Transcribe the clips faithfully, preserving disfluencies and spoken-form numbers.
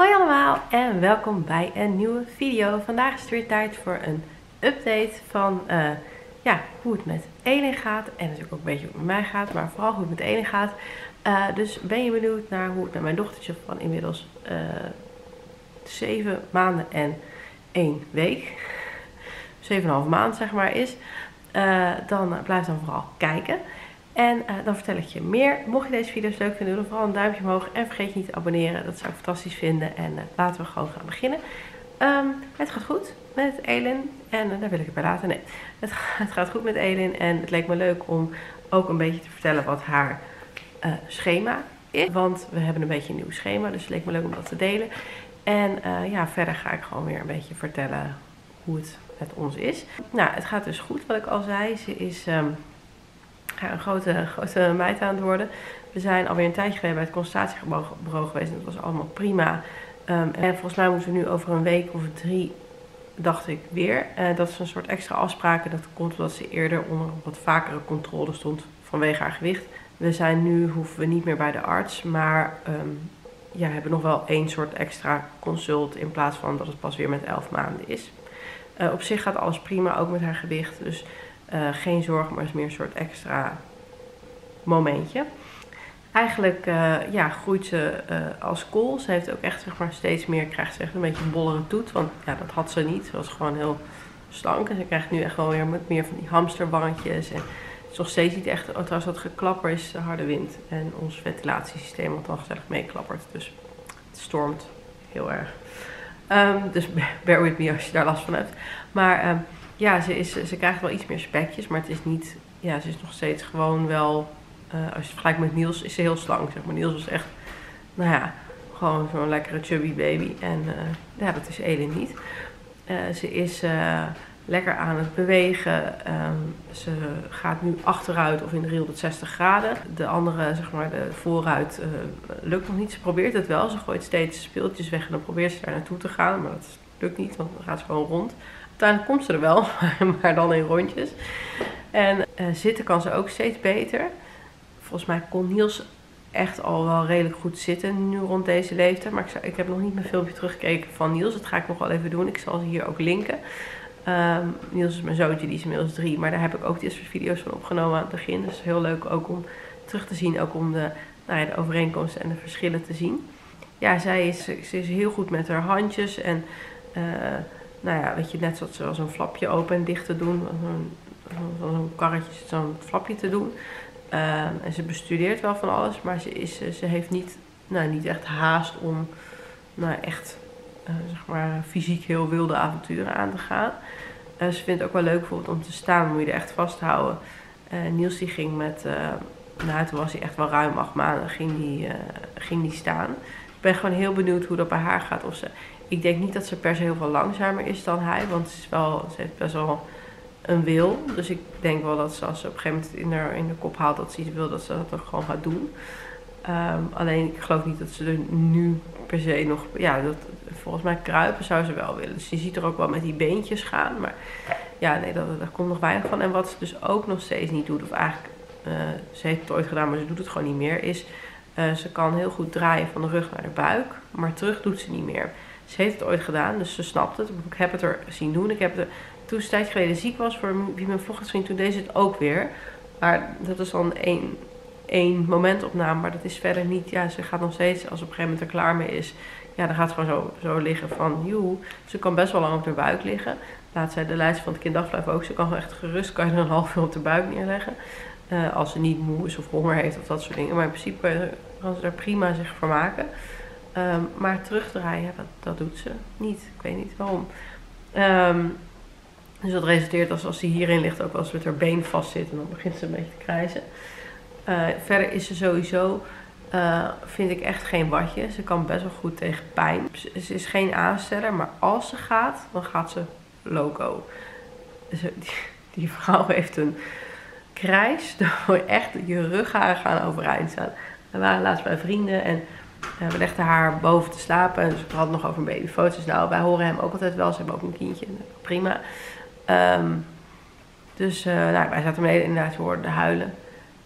Hoi allemaal en welkom bij een nieuwe video. Vandaag is het weer tijd voor een update van uh, ja, hoe het met Elin gaat. En natuurlijk ook een beetje hoe het met mij gaat, maar vooral hoe het met Elin gaat. Uh, dus ben je benieuwd naar hoe het met mijn dochtertje van inmiddels uh, zeven maanden en één week, zeven en een half maand zeg maar is. Uh, dan uh, blijf dan vooral kijken. En uh, dan vertel ik je meer. Mocht je deze video's leuk vinden, doe dan vooral een duimpje omhoog. En vergeet je niet te abonneren. Dat zou ik fantastisch vinden. En uh, laten we gewoon gaan beginnen. Um, het gaat goed met Elin. En uh, daar wil ik het bij laten. Nee, het, het gaat goed met Elin. En het leek me leuk om ook een beetje te vertellen wat haar uh, schema is. Want we hebben een beetje een nieuw schema. Dus het leek me leuk om dat te delen. En uh, ja, verder ga ik gewoon weer een beetje vertellen hoe het met ons is. Nou, het gaat dus goed wat ik al zei. Ze is... Um, Ja, een grote, grote meid aan het worden. We zijn alweer een tijdje geleden bij het consultatiebureau geweest. En dat was allemaal prima. Um, en volgens mij moeten we nu over een week of drie, dacht ik, weer. Uh, dat is een soort extra afspraken. Dat komt omdat ze eerder onder wat vakere controle stond vanwege haar gewicht. We zijn nu, hoeven we niet meer bij de arts. Maar um, ja, we hebben nog wel één soort extra consult. In plaats van dat het pas weer met elf maanden is. Uh, op zich gaat alles prima, ook met haar gewicht. Dus... Uh, geen zorgen, maar het is meer een soort extra momentje. Eigenlijk uh, ja, groeit ze uh, als kool. Ze heeft ook echt zeg maar, steeds meer, krijgt ze echt een beetje een bollere toet. Want ja, dat had ze niet. Ze was gewoon heel slank. En ze krijgt nu echt wel weer met meer van die hamsterwangetjes. En het is nog steeds niet echt, trouwens dat geklapper is de harde wind. En ons ventilatiesysteem wat dan gezellig meeklappert. Dus het stormt heel erg. Um, dus bear with me als je daar last van hebt. Maar... Um, Ja, ze, is, ze krijgt wel iets meer spekjes, maar het is niet, ja, ze is nog steeds gewoon wel, uh, als je het vergelijkt met Niels, is ze heel slank, zeg maar. Niels was echt, nou ja, gewoon zo'n lekkere chubby baby en uh, ja, dat is Elin niet. Uh, ze is uh, lekker aan het bewegen, um, ze gaat nu achteruit of in de driehonderdzestig graden. De andere, zeg maar, de vooruit uh, lukt nog niet, ze probeert het wel, ze gooit steeds speeltjes weg en dan probeert ze daar naartoe te gaan, maar dat lukt niet, want dan gaat ze gewoon rond. Uiteindelijk komt ze er wel, maar dan in rondjes. En uh, zitten kan ze ook steeds beter. Volgens mij kon Niels echt al wel redelijk goed zitten nu rond deze leeftijd. Maar ik, zou, ik heb nog niet mijn filmpje teruggekeken van Niels. Dat ga ik nog wel even doen. Ik zal ze hier ook linken. Um, Niels is mijn zoontje, die is inmiddels drie. Maar daar heb ik ook dit soort video's van opgenomen aan het begin. Dus heel leuk ook om terug te zien. Ook om de, nou ja, de overeenkomsten en de verschillen te zien. Ja, zij is, ze is heel goed met haar handjes en... Uh, Nou ja, weet je, net zoals ze zo'n flapje open en dicht te doen. Zo'n zo, zo karretje, zo'n flapje te doen. Uh, en ze bestudeert wel van alles, maar ze, is, ze heeft niet, nou, niet echt haast om nou, echt uh, zeg maar, fysiek heel wilde avonturen aan te gaan. Uh, ze vindt het ook wel leuk bijvoorbeeld om te staan, moet je er echt vasthouden. Uh, Niels die ging met, uh, nou toen was hij echt wel ruim acht maanden, ging die, uh, ging die staan. Ik ben gewoon heel benieuwd hoe dat bij haar gaat. Of ze, ik denk niet dat ze per se heel veel langzamer is dan hij. Want ze, is wel, ze heeft best wel een wil. Dus ik denk wel dat ze als ze op een gegeven moment in haar in de kop haalt dat ze iets wil, dat ze dat ook gewoon gaat doen. Um, alleen ik geloof niet dat ze er nu per se nog... Ja, dat, volgens mij kruipen zou ze wel willen. Dus je ziet er ook wel met die beentjes gaan. Maar ja, nee, daar, daar komt nog weinig van. En wat ze dus ook nog steeds niet doet, of eigenlijk... Uh, ze heeft het ooit gedaan, maar ze doet het gewoon niet meer, is... Uh, ze kan heel goed draaien van de rug naar de buik, maar terug doet ze niet meer. Ze heeft het ooit gedaan, dus ze snapt het. Ik heb het er zien doen. Ik heb het, toen ze een tijd geleden ziek was, voor wie mijn vlog had gezien, toen deed ze het ook weer. Maar dat is dan één, één momentopname, maar dat is verder niet. Ja, ze gaat nog steeds, als ze op een gegeven moment er klaar mee is, ja, dan gaat ze gewoon zo, zo liggen van, joe. Ze kan best wel lang op de buik liggen. Laat zij de lijst van het kinddagverblijf ook. Ze kan gewoon echt gerust, kan je er een half uur op de buik neerleggen. Uh, als ze niet moe is of honger heeft of dat soort dingen. Maar in principe kan ze er prima zich voor maken. Um, maar terugdraaien, dat, dat doet ze niet. Ik weet niet waarom. Um, dus dat resulteert als, als ze hierin ligt ook wel eens met haar been vastzit. En dan begint ze een beetje te krijzen. Uh, verder is ze sowieso, uh, vind ik echt geen watje. Ze kan best wel goed tegen pijn. Ze, ze is geen aansteller, maar als ze gaat, dan gaat ze loco. Ze, die, die vrouw heeft een... krijs, door echt je rugharen gaan overeind staan. We waren laatst bij vrienden en uh, we legden haar boven te slapen. En dus we hadden nog over een babyfoto's. Nou, wij horen hem ook altijd wel. Ze hebben ook een kindje. Prima. Um, dus uh, nou, wij zaten beneden inderdaad, we hoorden huilen.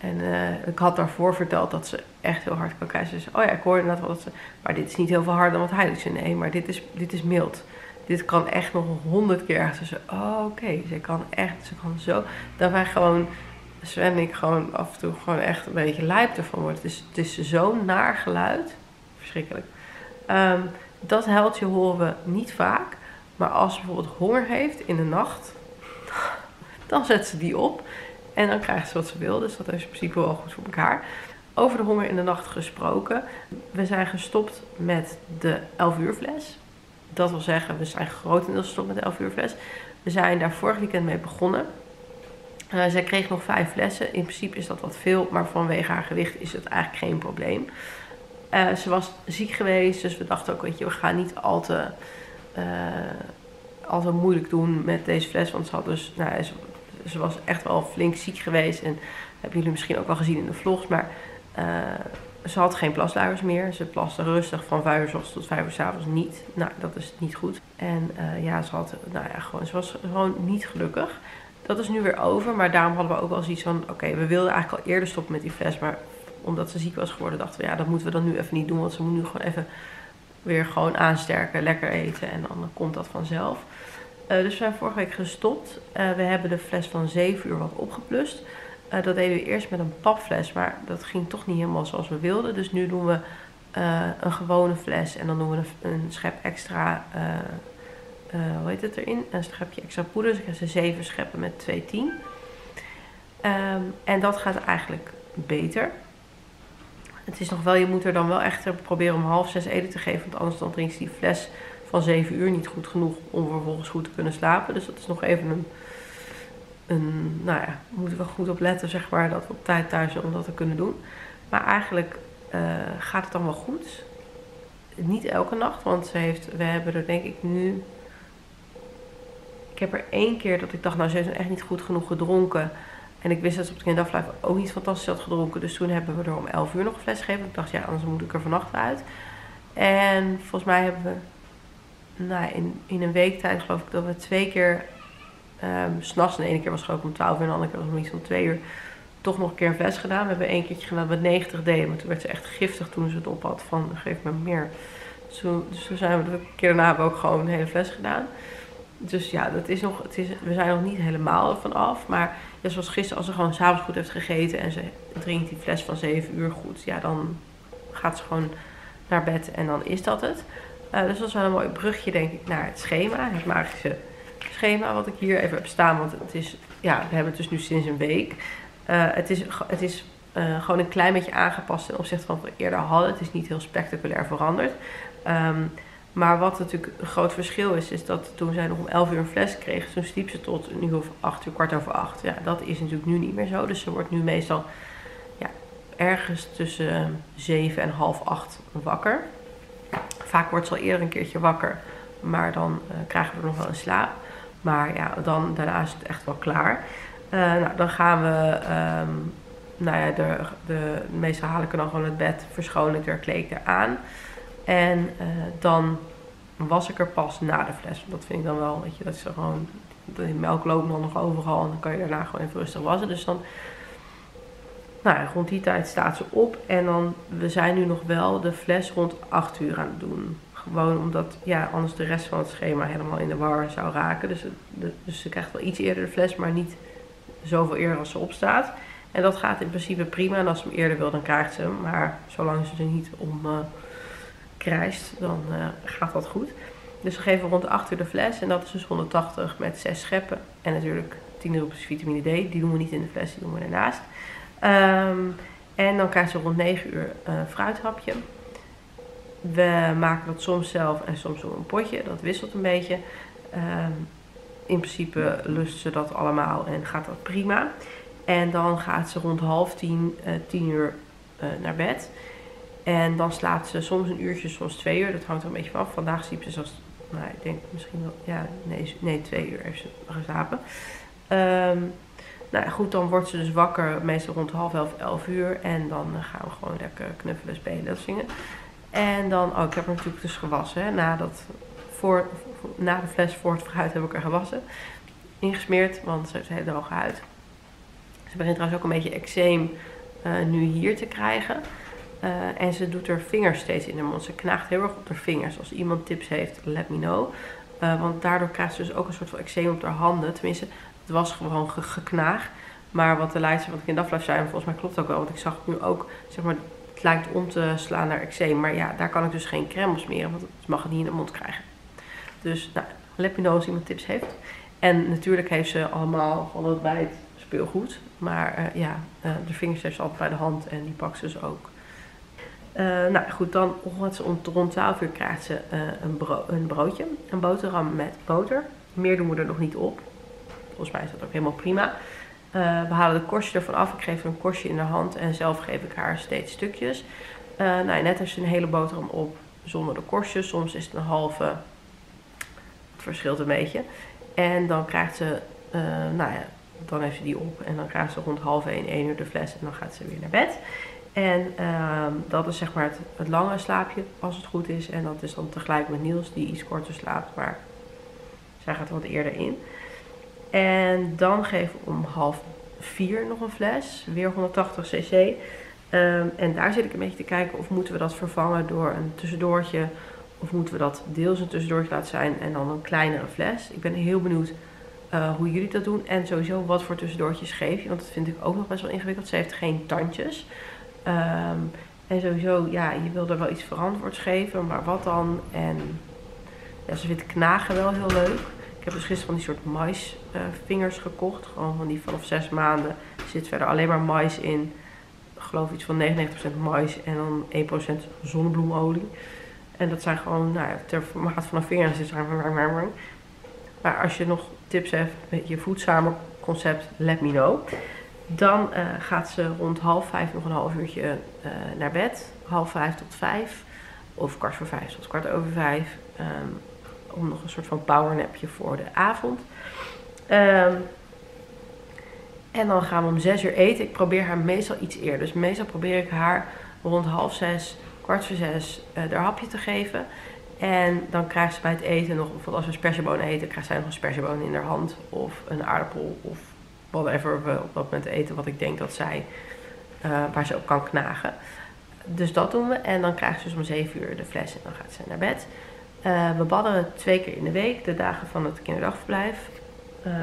En uh, ik had daarvoor verteld dat ze echt heel hard kan krijgen. Ze zei, oh ja, ik hoorde inderdaad wel dat ze... Maar dit is niet heel veel harder dan wat hij doet. Ze nee, maar dit is, dit is mild. Dit kan echt nog honderd keer ergens. Ze zei, oh oké. Okay. Ze kan echt, ze kan zo... Dat wij gewoon, Sven en ik gewoon af en toe gewoon echt een beetje lijp ervan worden. Het is, het is zo'n naar geluid. Verschrikkelijk. Um, dat huiltje horen we niet vaak. Maar als ze bijvoorbeeld honger heeft in de nacht... Dan zet ze die op. En dan krijgt ze wat ze wil. Dus dat is in principe wel goed voor elkaar. Over de honger in de nacht gesproken. We zijn gestopt met de elf uur fles. Dat wil zeggen, we zijn grotendeels gestopt met de elf uur fles. We zijn daar vorig weekend mee begonnen. Uh, zij kreeg nog vijf flessen. In principe is dat wat veel. Maar vanwege haar gewicht is het eigenlijk geen probleem. Uh, ze was ziek geweest. Dus we dachten ook, weet je, we gaan niet al te, uh, al te moeilijk doen met deze fles. Want ze had dus... Nou, ze, Ze was echt wel flink ziek geweest. En dat hebben jullie misschien ook wel gezien in de vlogs. Maar uh, ze had geen plasluiers meer. Ze plaste rustig van vijf uur 's ochtends tot vijf uur 's avonds niet. Nou, dat is niet goed. En uh, ja, ze, had, nou ja gewoon, ze was gewoon niet gelukkig. Dat is nu weer over. Maar daarom hadden we ook wel zoiets van... Oké, okay, we wilden eigenlijk al eerder stoppen met die fles. Maar omdat ze ziek was geworden, dachten we... Ja, dat moeten we dan nu even niet doen. Want ze moet nu gewoon even weer gewoon aansterken. Lekker eten. En dan komt dat vanzelf. Uh, dus we zijn vorige week gestopt. Uh, we hebben de fles van zeven uur wat opgeplust. Uh, dat deden we eerst met een papfles, maar dat ging toch niet helemaal zoals we wilden. Dus nu doen we uh, een gewone fles en dan doen we een, een schep extra, uh, uh, hoe heet het erin? Een schepje extra poeder. Dus ik heb ze zeven scheppen met twee tien. Um, en dat gaat eigenlijk beter. Het is nog wel, je moet er dan wel echt proberen om half zes eten te geven, want anders dan drinkt ze die fles van zeven uur niet goed genoeg om vervolgens goed te kunnen slapen. Dus dat is nog even een, een nou ja, we moeten wel goed op letten, zeg maar, dat we op tijd thuis zijn om dat te kunnen doen. Maar eigenlijk uh, gaat het dan wel goed. Niet elke nacht, want ze heeft, we hebben er denk ik nu... Ik heb er één keer dat ik dacht, nou ze heeft echt niet goed genoeg gedronken. En ik wist dat ze op het kinderdagverblijf ook niet fantastisch had gedronken. Dus toen hebben we er om elf uur nog een fles gegeven. Ik dacht, ja, anders moet ik er vannacht uit. En volgens mij hebben we... Nou, in, in een week tijd geloof ik dat we twee keer um, 's nachts, de ene keer was geloof ik om twaalf uur en de andere keer was om iets om twee uur, toch nog een keer een fles gedaan. We hebben één keertje gedaan met negentig deden, maar toen werd ze echt giftig toen ze het op had van geef me meer. Dus toen, dus toen zijn we de keer daarna hebben we ook gewoon een hele fles gedaan. Dus ja, dat is nog, het is, we zijn nog niet helemaal van af. Maar ja, zoals gisteren, als ze gewoon 's avonds goed heeft gegeten en ze drinkt die fles van zeven uur goed, ja, dan gaat ze gewoon naar bed en dan is dat het. Uh, dus dat is wel een mooi brugje, denk ik, naar het schema. Het magische schema wat ik hier even heb staan. Want het is, ja, we hebben het dus nu sinds een week. Uh, het is, het is uh, gewoon een klein beetje aangepast ten opzichte van wat we eerder hadden. Het is niet heel spectaculair veranderd. Um, maar wat natuurlijk een groot verschil is, is dat toen zij nog om elf uur een fles kreeg, toen sliep ze tot een uur of acht uur, kwart over acht. Ja, dat is natuurlijk nu niet meer zo. Dus ze wordt nu meestal ja, ergens tussen zeven en half acht wakker. Vaak wordt ze al eerder een keertje wakker, maar dan uh, krijgen we er nog wel een slaap. Maar ja, dan, daarna is het echt wel klaar. Uh, nou, dan gaan we, um, nou ja, de, de, de meeste haal ik er dan gewoon het bed, verschoon ik er, kleed ik er aan. En uh, dan was ik er pas na de fles. Want dat vind ik dan wel, weet je, dat is gewoon, de melk loopt dan nog overal en dan kan je daarna gewoon even rustig wassen. Dus dan, nou ja, rond die tijd staat ze op en dan, we zijn nu nog wel de fles rond acht uur aan het doen. Gewoon omdat, ja, anders de rest van het schema helemaal in de war zou raken. Dus, de, dus ze krijgt wel iets eerder de fles, maar niet zoveel eerder als ze opstaat. En dat gaat in principe prima. En als ze hem eerder wil, dan krijgt ze hem. Maar zolang ze er niet om uh, krijgt, dan uh, gaat dat goed. Dus we geven rond de acht uur de fles. En dat is dus honderdtachtig met zes scheppen. En natuurlijk tien druppels vitamine D. Die doen we niet in de fles, die doen we ernaast. Um, en dan krijgt ze rond negen uur een uh, fruithapje. We maken dat soms zelf en soms op een potje. Dat wisselt een beetje. Um, in principe lust ze dat allemaal en gaat dat prima. En dan gaat ze rond half tien, uh, tien uur uh, naar bed. En dan slaapt ze soms een uurtje, soms twee uur. Dat hangt er een beetje vanaf. Vandaag sliep ze zoals, nou, ik denk misschien wel, ja, nee, nee twee uur heeft ze geslapen. Um, nou goed, dan wordt ze dus wakker, meestal rond half elf, elf uur. En dan uh, gaan we gewoon lekker knuffelen, spelen, dat zingen. En dan, oh, ik heb er natuurlijk dus gewassen. Hè. Na, dat, voor, voor, na de fles voor het fruit heb ik er gewassen. Ingesmeerd, want ze heeft een hele droge huid. Ze begint trouwens ook een beetje eczeem uh, nu hier te krijgen. Uh, en ze doet haar vingers steeds in de mond. Ze knaagt heel erg op haar vingers. Als iemand tips heeft, let me know. Uh, want daardoor krijgt ze dus ook een soort van eczeem op haar handen. Tenminste, het was gewoon ge geknaag. Maar wat de leidster van de kinderdagverblijf zei, en volgens mij klopt ook wel. Want ik zag het nu ook, zeg maar, het lijkt om te slaan naar eczeem. Maar ja, daar kan ik dus geen crème op smeren. Want ze mag het niet in de mond krijgen. Dus, nou, let me know als iemand tips heeft. En natuurlijk heeft ze allemaal van het bij het speelgoed. Maar uh, ja, uh, de vingers heeft ze altijd bij de hand. En die pakt ze dus ook. Uh, nou goed, dan om rond twaalf uur krijgt ze uh, een, bro een broodje. Een boterham met boter. Meer doen we er nog niet op. Volgens mij is dat ook helemaal prima. Uh, we halen de korstje ervan af. Ik geef haar een korstje in de hand. En zelf geef ik haar steeds stukjes. Uh, nou, net heeft ze een hele boterham op zonder de korstjes. Soms is het een halve. Het verschilt een beetje. En dan krijgt ze, uh, nou ja, dan heeft ze die op. En dan krijgt ze rond half één, één uur de fles. En dan gaat ze weer naar bed. En uh, dat is zeg maar het, het lange slaapje, als het goed is. En dat is dan tegelijk met Niels, die iets korter slaapt. Maar zij gaat wat eerder in. En dan geven we om half vier nog een fles. Weer honderdtachtig cc. Um, en daar zit ik een beetje te kijken of moeten we dat vervangen door een tussendoortje. Of moeten we dat deels een tussendoortje laten zijn en dan een kleinere fles. Ik ben heel benieuwd uh, hoe jullie dat doen. En sowieso wat voor tussendoortjes geef je. Want dat vind ik ook nog best wel ingewikkeld. Ze heeft geen tandjes. Um, en sowieso, ja, je wil er wel iets verantwoords geven. Maar wat dan? En ja, ze vindt knagen wel heel leuk. Ik heb dus gisteren van die soort maisvingers uh, gekocht. Gewoon van die vanaf zes maanden. Er zit verder alleen maar mais in. Ik geloof iets van negenennegentig procent mais en dan één procent zonnebloemolie. En dat zijn gewoon, nou ja, ter formaat van een vinger. Maar als je nog tips hebt met je voedzamer concept, let me know. Dan uh, gaat ze rond half vijf nog een half uurtje uh, naar bed. Half vijf tot vijf. Of kwart voor vijf tot kwart over vijf. Um, om nog een soort van powernapje voor de avond. Um, en dan gaan we om zes uur eten. Ik probeer haar meestal iets eerder. Dus meestal probeer ik haar rond half zes, kwart voor zes uh, haar hapje te geven. En dan krijgt ze bij het eten nog, bijvoorbeeld als we sperziebonen eten, krijgt zij nog een sperzieboon in haar hand. Of een aardappel of whatever we op dat moment eten wat ik denk dat zij, uh, waar ze ook kan knagen. Dus dat doen we. En dan krijgt ze dus om zeven uur de fles en dan gaat ze naar bed. Uh, we badderen twee keer in de week, de dagen van het kinderdagverblijf. Uh,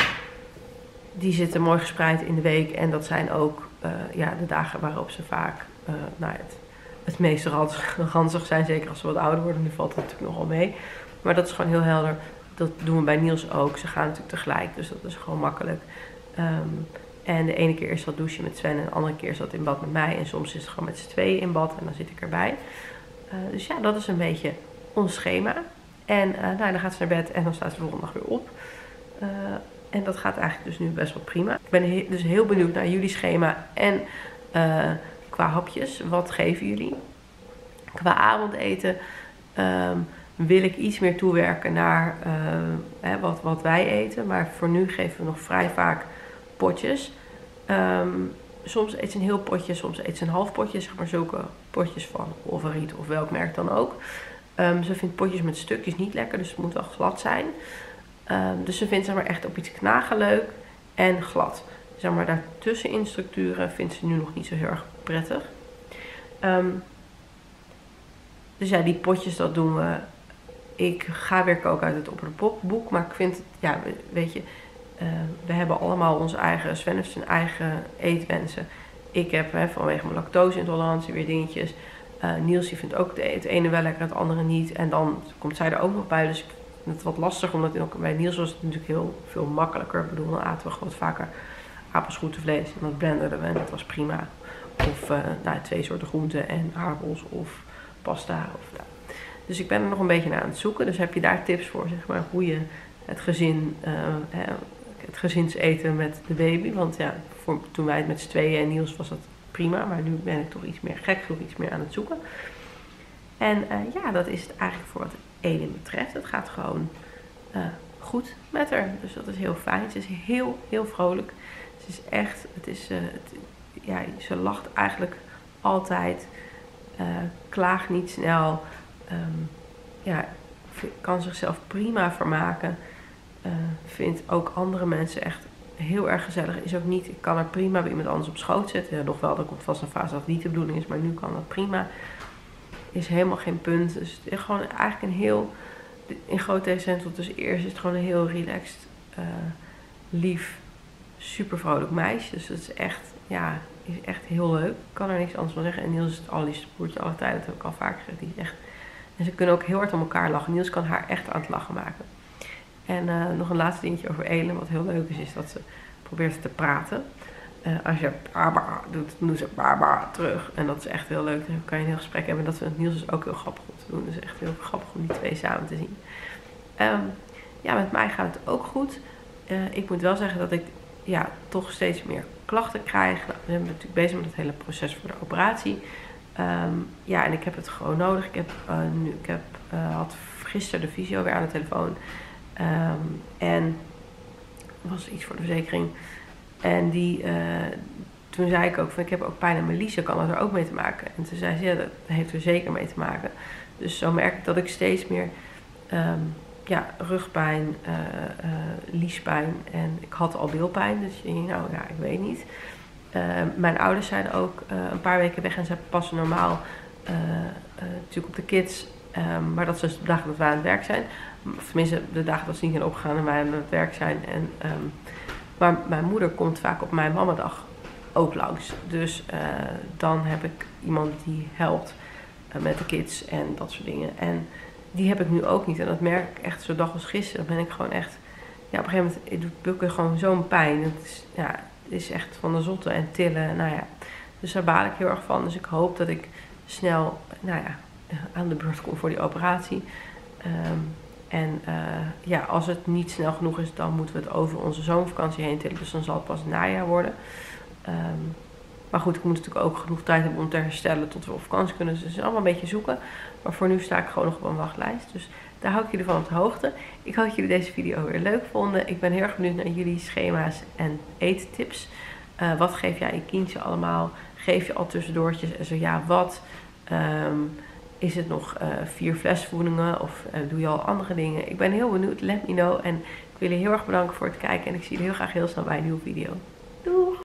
die zitten mooi gespreid in de week. En dat zijn ook uh, ja, de dagen waarop ze vaak uh, nou, het, het meest ranzig zijn. Zeker als ze wat ouder worden. Nu valt het natuurlijk nogal mee. Maar dat is gewoon heel helder. Dat doen we bij Niels ook. Ze gaan natuurlijk tegelijk. Dus dat is gewoon makkelijk. Um, en de ene keer is dat douchen met Sven. En de andere keer is dat in bad met mij. En soms is het gewoon met z'n tweeën in bad. En dan zit ik erbij. Uh, dus ja, dat is een beetje ons schema. En uh, nou, dan gaat ze naar bed. En dan staat ze de volgende dag weer op. Uh, En dat gaat eigenlijk dus nu best wel prima. Ik ben he dus heel benieuwd naar jullie schema en uh, qua hapjes. Wat geven jullie? Qua avondeten um, wil ik iets meer toewerken naar uh, hè, wat, wat wij eten. Maar voor nu geven we nog vrij vaak potjes. Um, soms eet ze een heel potje, soms eet ze een half potje. Zeg maar zulke potjes van Olvariet of welk merk dan ook. Um, ze vindt potjes met stukjes niet lekker, dus het moet wel glad zijn. Um, dus ze vindt zeg maar, echt op iets knagen leuk en glad. Zeg maar, daartussen in structuren vindt ze nu nog niet zo heel erg prettig. Um, dus ja, die potjes, dat doen we. Ik ga weer koken uit het Op de Pop boek. Maar ik vind het, ja, weet je, uh, we hebben allemaal onze eigen, Sven heeft zijn eigen eetwensen. Ik heb hè, vanwege mijn lactose-intolerantie weer dingetjes. Uh, Niels die vindt ook het ene wel lekker, het andere niet. En dan komt zij er ook nog bij, dus ik het wat lastig, omdat ook bij Niels was het natuurlijk heel veel makkelijker. Ik bedoel, dan aten we gewoon wat vaker apenschroetenvlees en dat blenderden we en dat was prima. Of uh, nou, twee soorten groenten en aardappels of pasta. Of, nou. Dus ik ben er nog een beetje naar aan het zoeken. Dus heb je daar tips voor, zeg maar, hoe je het gezin, uh, het gezinseten met de baby. Want ja, voor, toen wij het met z'n tweeën en Niels was dat prima. Maar nu ben ik toch iets meer gek genoeg, iets meer aan het zoeken. En uh, ja, dat is het eigenlijk voor wat Elin betreft. Het gaat gewoon uh, goed met haar. Dus dat is heel fijn. Ze is heel, heel vrolijk. Ze is echt, het is, uh, het, ja, ze lacht eigenlijk altijd. Uh, klaagt niet snel. Um, ja, kan zichzelf prima vermaken. Uh, vindt ook andere mensen echt heel erg gezellig. Is ook niet, ik kan er prima bij iemand anders op schoot zetten. Ja, nog wel, er komt vast een fase dat het niet de bedoeling is, maar nu kan dat prima. Is helemaal geen punt. Dus het is gewoon eigenlijk een heel, in grote essentieel, dus eerst is het gewoon een heel relaxed, uh, lief, super vrolijk meisje. Dus dat is echt, ja, is echt heel leuk. Ik kan er niks anders van zeggen. En Niels is het allerliefste broertje alle tijden, dat heb ik al vaker gezegd. Die is echt, en ze kunnen ook heel hard om elkaar lachen. Niels kan haar echt aan het lachen maken. En uh, nog een laatste dingetje over Elen, wat heel leuk is, is dat ze probeert te praten. Uh, als je baba doet, dan doet ze baba terug. En dat is echt heel leuk. Dan kan je een heel gesprek hebben. En dat vindt Niels dus ook heel grappig om te doen. Dus echt heel grappig om die twee samen te zien. Um, ja, met mij gaat het ook goed. Uh, ik moet wel zeggen dat ik ja, toch steeds meer klachten krijg. Nou, we zijn natuurlijk bezig met het hele proces voor de operatie. Um, ja, en ik heb het gewoon nodig. Ik heb, uh, nu, ik heb, uh, had gisteren de fysio weer aan de telefoon. Um, en was iets voor de verzekering. En die, uh, toen zei ik ook van ik heb ook pijn aan mijn liezen, kan dat er ook mee te maken? En toen zei ze ja, dat heeft er zeker mee te maken. Dus zo merk ik dat ik steeds meer um, ja, rugpijn, uh, uh, liespijn en ik had al bilpijn. Dus je denkt, nou ja, ik weet niet. Uh, mijn ouders zijn ook uh, een paar weken weg en ze passen normaal uh, uh, natuurlijk op de kids. Um, maar dat is dus de dagen dat wij aan het werk zijn. Of tenminste, de dagen dat ze niet zijn opgegaan en wij aan het werk zijn. En, um, maar mijn moeder komt vaak op mijn mamadag ook langs. Dus uh, dan heb ik iemand die helpt uh, met de kids en dat soort dingen. En die heb ik nu ook niet. En dat merk ik echt zo'n dag als gisteren. Dan ben ik gewoon echt... Ja, op een gegeven moment doet bukken gewoon zo'n pijn. Het is, ja, het is echt van de zotte en tillen. Nou ja, dus daar baal ik heel erg van. Dus ik hoop dat ik snel nou ja, aan de beurt kom voor die operatie. Um, en uh, ja, als het niet snel genoeg is, dan moeten we het over onze zomervakantie heen tillen. Dus dan zal het pas het najaar worden. Um, maar goed, ik moet natuurlijk ook genoeg tijd hebben om te herstellen tot we op vakantie kunnen. Dus het is allemaal een beetje zoeken. Maar voor nu sta ik gewoon nog op een wachtlijst. Dus daar hou ik jullie van op de hoogte. Ik hoop dat jullie deze video weer leuk vonden. Ik ben heel erg benieuwd naar jullie schema's en eettips. Uh, wat geef jij je kindje allemaal? Geef je al tussendoortjes? En zo ja, wat? Um, is het nog uh, vier flesvoedingen of uh, doe je al andere dingen? Ik ben heel benieuwd. Let me know. En ik wil jullie heel erg bedanken voor het kijken. En ik zie jullie heel graag heel snel bij een nieuwe video.